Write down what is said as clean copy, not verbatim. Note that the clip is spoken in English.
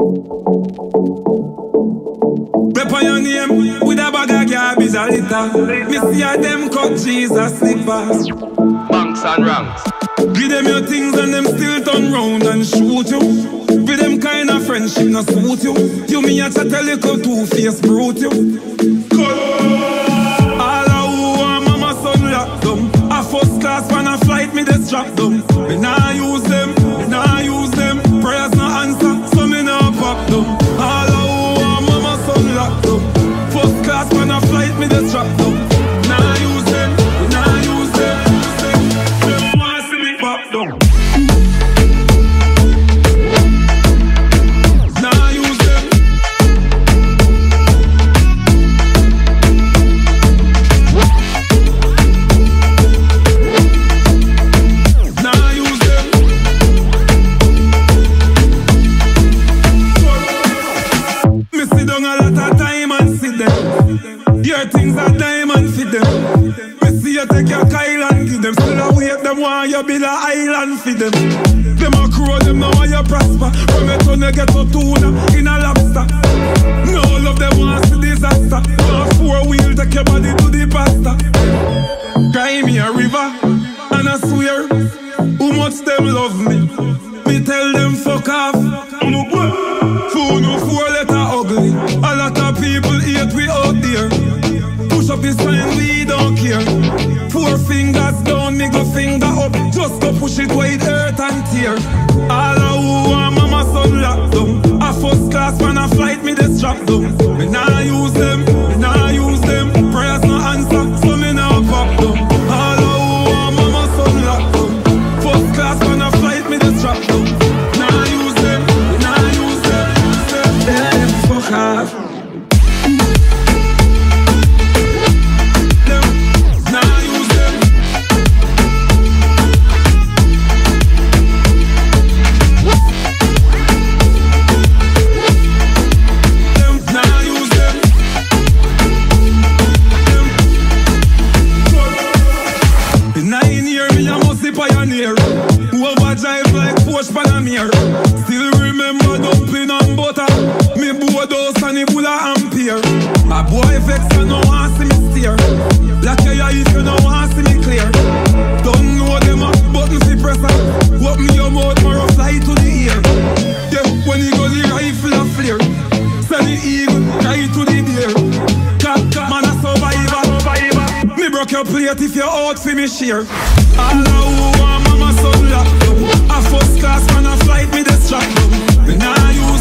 Rep on your name with a bag of garbage a litter. Me see a them cut Jesus slippers. Banks and ranks. Give them your things and them still turn round and shoot you. With them kind of friendship not suit you. You me a chat a little two-faced brute you. All of who want mama son lock them. A first class when a flight me they strap them. Me nah use them, me nah use them. Prayers no answer, so me nah pop them. All of who want mama son lock them. First class when a flight me they strap them. Nah use them, me nah use them. Them want see me pop them. Things are diamond for them. We see you take your Kyle and give them. Still awake them want you build a island for them. Them a crow them now want you prosper. From your turn you get to tuna in a lobster. No love them want see disaster. Want four wheel take your body to the pasta. Cry me a river and I swear who much them love me. Me tell them fuck off. Fool no four letter ugly. A lot of people hate we out there. Push up his sign, we don't care. Four fingers down, middle finger up. Just go push it wide, earth and tear. All of who want mama son lock them. A first class when a flight me they strap them. Me nah use them, me nah use them. Prayers no answer, so me nah pop them. All of who want mama son lock them. First class when a flight me they strap them. Nah use them, me nah use them. Them fuck off. Still remember dumpling and butter. Me board house and the bull of ampere. My boy vex and no want see me steer. Black hair if you no want see me clear. Don't know them up, button fi press up. Open your mouth, more fly to the ear. Yeah, when he go the rifle a flare. Send the eagle, cry to the deer. Cat, man a survivor. Me broke your plate if you're out fi me share. All of who want mama son lock them. A first class man a flight me the strap them. Me nah use